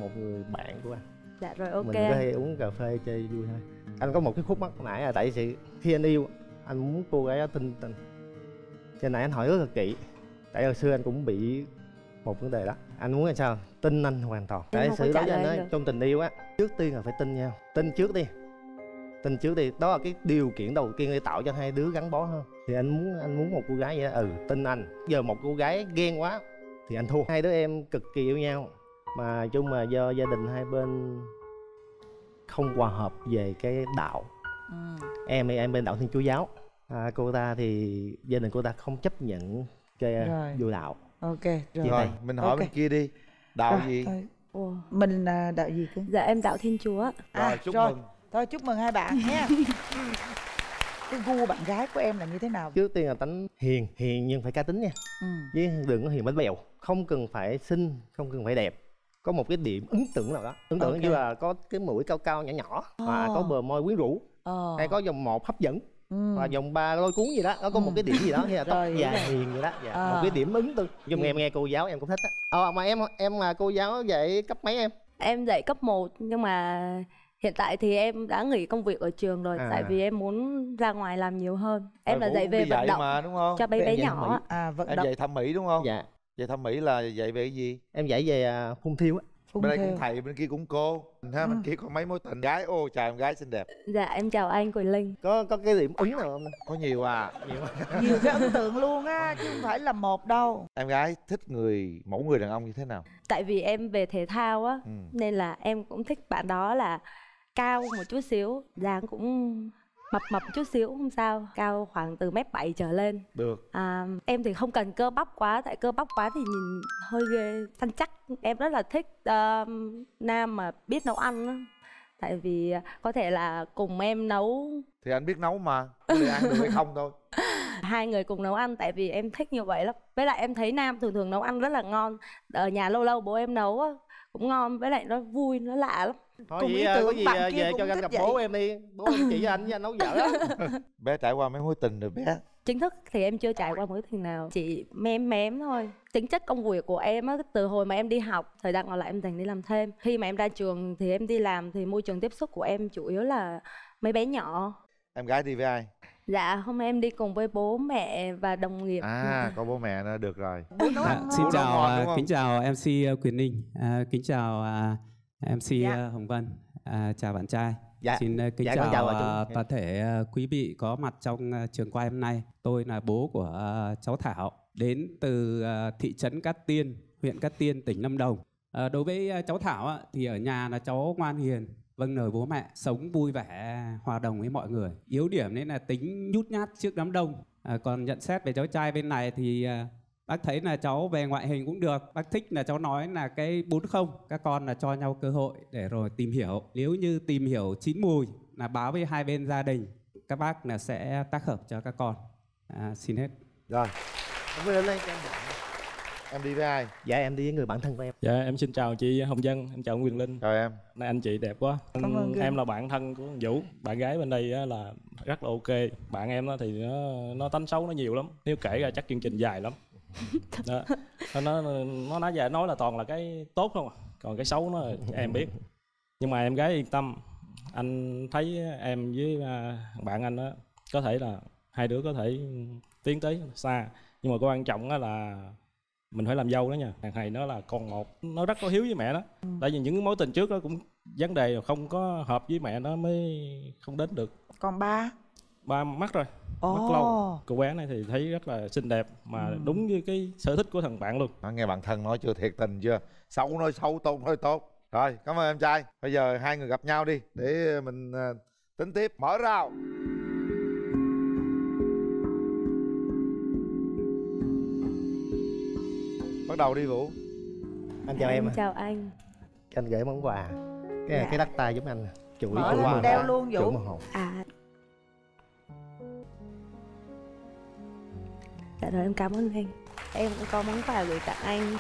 một người bạn của anh. Dạ rồi, ok. Mình có thể uống cà phê chơi vui thôi. Anh có một cái khúc mắc nãy là tại vì khi anh yêu, anh muốn cô gái đó tin tình. Cho nãy anh hỏi rất là kỹ. Tại hồi xưa anh cũng bị một vấn đề đó. Anh muốn làm sao? Tin anh hoàn toàn. Tại sự đó cho anh nói, trong tình yêu á, trước tiên là phải tin nhau. Tin trước đi. Tin trước đi, đó là cái điều kiện đầu tiên để tạo cho hai đứa gắn bó hơn. Thì anh muốn một cô gái vậy đó, tin anh. Giờ một cô gái ghen quá thì anh thua. Hai đứa em cực kỳ yêu nhau, mà chung mà do gia đình hai bên không hòa hợp về cái đạo. Em thì em bên đạo Thiên Chúa giáo, cô ta thì gia đình cô ta không chấp nhận cái vô đạo. Ok rồi mình hỏi bên kia đi, đạo gì? Mình là đạo gì cơ? Dạ em đạo Thiên Chúa. Rồi chúc mừng. Thôi chúc mừng hai bạn nha. Cái gu bạn gái của em là như thế nào? Trước tiên là tánh hiền nhưng phải cá tính nha. Chứ đừng có hiền bánh bèo. Không cần phải xinh, không cần phải đẹp. Có một cái điểm ấn tượng nào đó. Ấn tượng như là có cái mũi cao cao nhỏ nhỏ, và có bờ môi quyến rũ, hay có vòng 1 hấp dẫn, và vòng 3 lôi cuốn gì đó. Nó có một cái điểm gì đó, như là tóc dài hiền vậy đó. Một cái điểm ấn tượng. Dùng em nghe cô giáo em cũng thích á. Mà em là cô giáo dạy cấp mấy em? Em dạy cấp 1, nhưng mà hiện tại thì em đã nghỉ công việc ở trường rồi. Tại vì em muốn ra ngoài làm nhiều hơn. Em là dạy về vận động mà, đúng không? cho bé nhỏ. Vận em động. dạy thẩm mỹ đúng không? Dạ. Dạy thẩm mỹ là dạy về cái gì? Em dạy về phun thiêu á. Bên đây cũng thầy, bên kia cũng cô. Bên kia có mấy mối tình gái. Ô chào em gái xinh đẹp. Dạ em chào anh Quỳnh Linh. Có cái điểm ứng nào không? Có nhiều Nhiều cái ấn tượng luôn á, chứ không phải là một đâu. Em gái thích mẫu người đàn ông như thế nào? Tại vì em về thể thao á, nên là em cũng thích bạn đó là cao một chút xíu, dáng cũng mập chút xíu không sao, cao khoảng từ 1m7 trở lên. Được. Em thì không cần cơ bắp quá, tại cơ bắp quá thì nhìn hơi ghê, săn chắc. Em rất là thích nam mà biết nấu ăn á. Tại vì có thể là cùng em nấu. Thì anh biết nấu mà, có thể ăn được hay không thôi. Hai người cùng nấu ăn, tại vì em thích như vậy lắm. Với lại em thấy nam thường nấu ăn rất là ngon. Ở nhà lâu lâu bố em nấu á cũng ngon, với lại nó vui, nó lạ lắm. Thôi vậy có gì về cho anh gặp bố em đi. Bố em chỉ cho anh với anh nấu dở á. Bé trải qua mấy mối tình rồi bé? Chính thức thì em chưa trải qua mối tình nào, chỉ mém thôi. Tính chất công việc của em á, từ hồi mà em đi học, thời gian còn lại em dành đi làm thêm. Khi mà em ra trường thì em đi làm, thì môi trường tiếp xúc của em chủ yếu là mấy bé nhỏ. Em gái đi với ai? Dạ hôm nay em đi cùng với bố mẹ và đồng nghiệp. Có bố mẹ nữa, được rồi. Xin chào, kính chào MC Quyền Linh, kính chào MC Hồng Vân, chào bạn trai. Xin kính chào toàn thể quý vị có mặt trong trường quay hôm nay. Tôi là bố của cháu Thảo, đến từ thị trấn Cát Tiên, huyện Cát Tiên, tỉnh Lâm Đồng. Đối với cháu Thảo thì ở nhà là cháu ngoan hiền, vâng lời bố mẹ, sống vui vẻ, hòa đồng với mọi người. Yếu điểm nên là tính nhút nhát trước đám đông. Còn nhận xét về cháu trai bên này thì bác thấy là cháu về ngoại hình cũng được. Bác thích là cháu nói là cái 40. Các con là cho nhau cơ hội để rồi tìm hiểu. Nếu như tìm hiểu chín mùi là báo với hai bên gia đình, các bác là sẽ tác hợp cho các con. Xin hết. Rồi. Em đi với ai? Dạ em đi với người bạn thân của em. Dạ em xin chào chị Hồng Vân, em chào anh Quyền Linh. Chào em. Nay anh chị đẹp quá. Em là bạn thân của Vũ. Bạn gái bên đây là rất là ok. Bạn em thì nó tánh xấu nó nhiều lắm. Nếu kể ra chắc chương trình dài lắm. Đó. Nó nói là toàn là cái tốt không à. Còn cái xấu nó em biết. Nhưng mà em gái yên tâm. Anh thấy em với bạn anh đó, có thể là hai đứa có thể tiến tới xa. Nhưng mà cái quan trọng là mình phải làm dâu đó nha. Thằng này nó là con một, nó rất có hiếu với mẹ đó. Tại vì những cái mối tình trước đó cũng vấn đề không có hợp với mẹ nó mới không đến được. Còn ba mắc rồi, mất lâu. Cô bé này thì thấy rất là xinh đẹp mà đúng như cái sở thích của thằng bạn luôn. Nghe bạn thân nói chưa, thiệt tình chưa? Xấu nói xấu, tốt nói tốt. Rồi cảm ơn em trai. Bây giờ hai người gặp nhau đi để mình tính tiếp. Mở rào. Bắt đầu đi Vũ. Anh chào em. Chào anh. Anh gửi món quà. Cái đắt tay giúp anh. Mở lên đeo luôn Vũ. Dạ rồi em cảm ơn anh. Em cũng có món quà gửi tặng anh.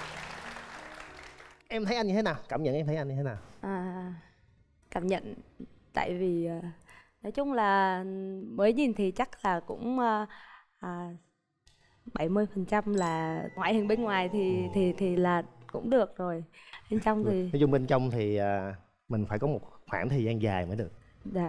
Em thấy anh như thế nào? Cảm nhận em thấy anh như thế nào? Cảm nhận tại vì nói chung là mới nhìn thì chắc là cũng 70% là ngoại hình bên ngoài thì là cũng được rồi. Bên trong thì nói chung bên trong thì mình phải có một khoảng thời gian dài mới được. Dạ.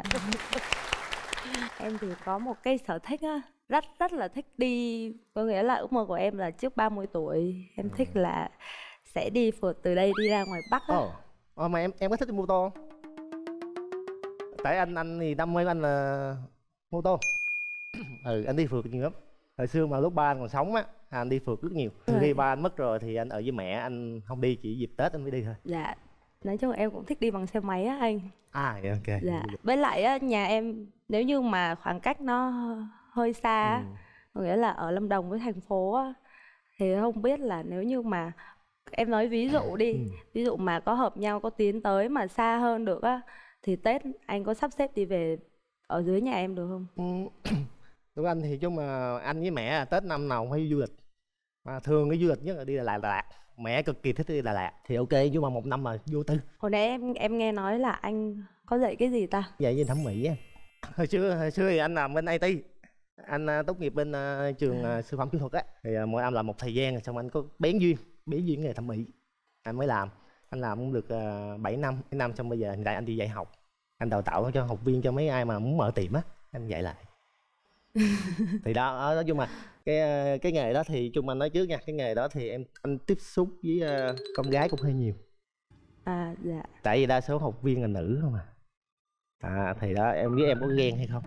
Em thì có một cái sở thích á, rất là thích đi, có nghĩa là ước mơ của em là trước 30 tuổi em thích là sẽ đi phượt từ đây đi ra ngoài Bắc á. Mà em có thích đi mô tô không? Tại anh thì đam mê của anh là mô tô. Anh đi phượt nhiều lắm. Hồi xưa mà lúc ba anh còn sống á, anh đi phượt rất nhiều. Khi ba anh mất rồi thì anh ở với mẹ, anh không đi, chỉ dịp Tết anh mới đi thôi. Dạ. Nói chung là em cũng thích đi bằng xe máy á anh. Ok. Dạ. Với lại á, nhà em nếu như mà khoảng cách nó hơi xa á, có nghĩa là ở Lâm Đồng với thành phố á, thì không biết là nếu như mà em nói ví dụ đi, ví dụ mà có hợp nhau, có tiến tới mà xa hơn được á, thì Tết anh có sắp xếp đi về ở dưới nhà em được không? Đối với anh thì chung mà anh với mẹ Tết năm nào cũng phải đi du lịch. Mà thường cái du lịch nhất là đi Đà Lạt. Mẹ cực kỳ thích đi Đà Lạt thì ok, nhưng mà một năm mà vô tư. Hồi nãy em nghe nói là anh có dạy cái gì ta? Dạy về thẩm mỹ á. Hồi xưa thì anh làm bên IT. Anh tốt nghiệp bên trường sư phạm kỹ thuật á. Thì mỗi năm làm một thời gian, xong anh có bén duyên nghề thẩm mỹ. Anh mới làm. Anh làm cũng được 7 năm, xong bây giờ hiện tại anh đi dạy học. Anh đào tạo cho học viên, cho mấy ai mà muốn mở tiệm á, anh dạy lại. Thì đó, nói chung mà cái nghề đó thì chung anh nói trước nha, cái nghề đó thì anh tiếp xúc với con gái cũng hơi nhiều. Dạ. Tại vì đa số học viên là nữ không thì đó, em biết em có ghen hay không?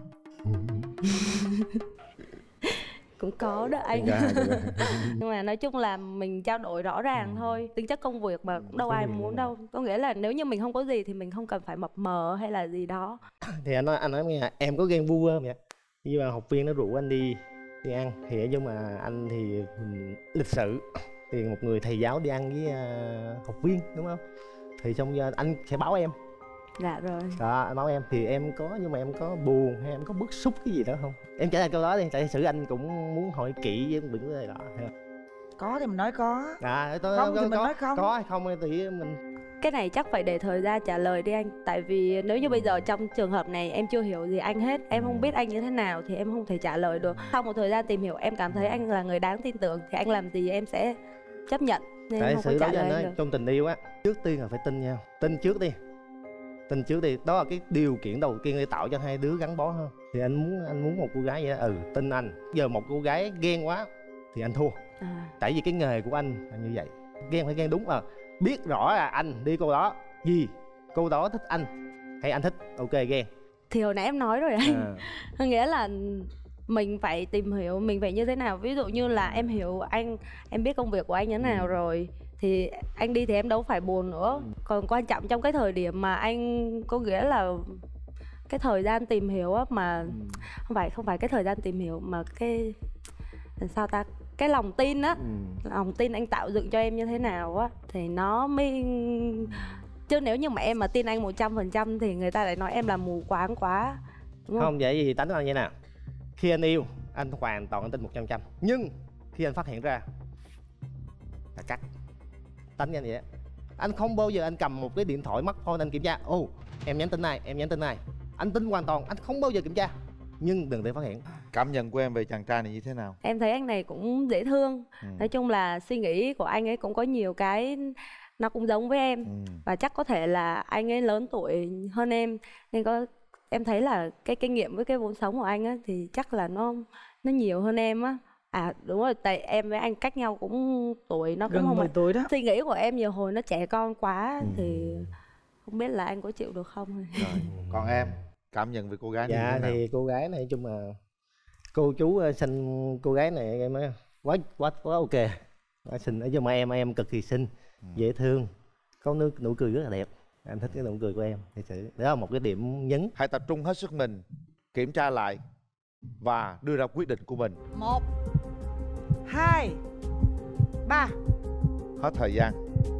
Cũng có đó anh. Nhưng mà nói chung là mình trao đổi rõ ràng thôi, tính chất công việc mà cũng đâu ai muốn đâu. Có nghĩa là nếu như mình không có gì thì mình không cần phải mập mờ hay là gì đó. Thì anh nói nghe, em có ghen vu vơ vậy. Nhưng mà học viên nó rủ anh đi ăn thì nói chung mà anh thì lịch sự, thì một người thầy giáo đi ăn với học viên đúng không, thì xong giờ anh sẽ báo em. Dạ rồi. Đó, anh báo em thì em có, nhưng mà em có buồn hay em có bức xúc cái gì đó không? Em trả lời câu đó đi, tại sự anh cũng muốn hỏi kỹ với những vấn đề đó. Có thì mình nói có. Không thì mình nói không. Có hay không thì mình... Cái này chắc phải để thời gian trả lời đi anh. Tại vì nếu như bây giờ trong trường hợp này em chưa hiểu gì anh hết, em không biết anh như thế nào thì em không thể trả lời được. Sau một thời gian tìm hiểu em cảm thấy anh là người đáng tin tưởng thì anh làm gì em sẽ chấp nhận. Nên tại không có trả lời được. Trong tình yêu á, trước tiên là phải tin nhau. Tin trước đi, đó là cái điều kiện đầu tiên để tạo cho hai đứa gắn bó hơn. Thì anh muốn một cô gái vậy đó, tin anh. Giờ một cô gái ghen quá thì anh thua. Tại vì cái nghề của anh là như vậy, ghen phải ghen đúng. Biết rõ là anh đi cô đó gì, cô đó thích anh hay anh thích, ok ghen. Thì hồi nãy em nói rồi anh. Nghĩa là mình phải tìm hiểu mình phải như thế nào. Ví dụ như là em hiểu anh, em biết công việc của anh như thế nào rồi thì anh đi thì em đâu phải buồn nữa. Còn quan trọng trong cái thời điểm mà anh có nghĩa là cái thời gian tìm hiểu á, mà không phải cái thời gian tìm hiểu mà cái sao ta, cái lòng tin á, lòng tin anh tạo dựng cho em như thế nào á thì nó mới. Chứ nếu như mà em mà tin anh 100% thì người ta lại nói em là mù quáng quá, đúng không? Vậy thì tính là như nào? Khi anh yêu, anh hoàn toàn tin 100%. Nhưng khi anh phát hiện ra là cắt. Tính anh vậy á. Anh không bao giờ anh cầm một cái điện thoại mắt phone anh kiểm tra. Em nhắn tin này, em nhắn tin này. Anh tin hoàn toàn, anh không bao giờ kiểm tra. Nhưng đừng để phát hiện. Cảm nhận của em về chàng trai này như thế nào? Em thấy anh này cũng dễ thương. Nói chung là suy nghĩ của anh ấy cũng có nhiều cái nó cũng giống với em. Và chắc có thể là anh ấy lớn tuổi hơn em, nên em thấy là cái kinh nghiệm với cái vốn sống của anh á thì chắc là nó nhiều hơn em á. Đúng rồi, tại em với anh cách nhau cũng tuổi nó cũng gần không 10 tuổi đó. Suy nghĩ của em nhiều hồi nó trẻ con quá thì không biết là anh có chịu được không. Rồi. Còn em cảm nhận về cô gái này như thế nào? Thì cô gái này chung là cô chú sinh cô gái này em nói quá ok, xinh. Nhưng mà em cực kỳ xinh, dễ thương, có nụ cười rất là đẹp. Em thích cái nụ cười của em. Thì đó là một cái điểm nhấn. Hãy tập trung hết sức mình, kiểm tra lại và đưa ra quyết định của mình. 1, 2, 3. Hết thời gian.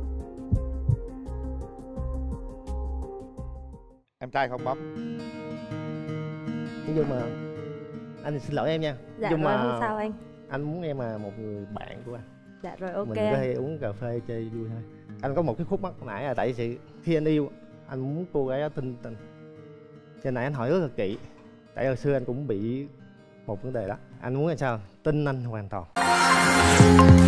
Em trai không bấm. Nhưng mà anh xin lỗi em nha. Dạ nhưng rồi, mà không sao anh. Anh muốn em là một người bạn của anh. Dạ rồi, ok. Mình có thể uống cà phê chơi vui thôi. Anh có một cái khúc mắc nãy là tại vì khi anh yêu, anh muốn cô gái đó tin. Cho nãy anh hỏi rất là kỹ. Tại hồi xưa anh cũng bị một vấn đề đó. Anh muốn làm sao tin anh hoàn toàn.